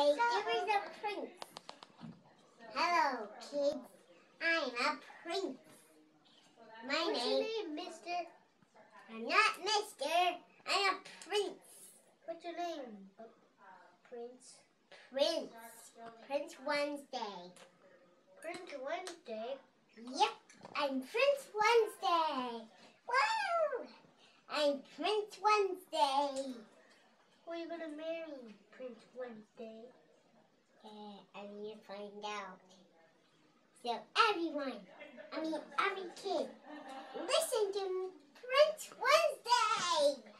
there is a prince. Hello, kids. I'm a prince. What's your name, mister? I'm not mister. I'm a prince. What's your name? Prince. Prince. Prince Wednesday. Prince Wednesday? Yep, I'm Prince Wednesday. Wow! I'm Prince Wednesday. Who are you going to marry, Prince Wednesday? I need to find out. So everyone, every kid, listen to Prince Wednesday.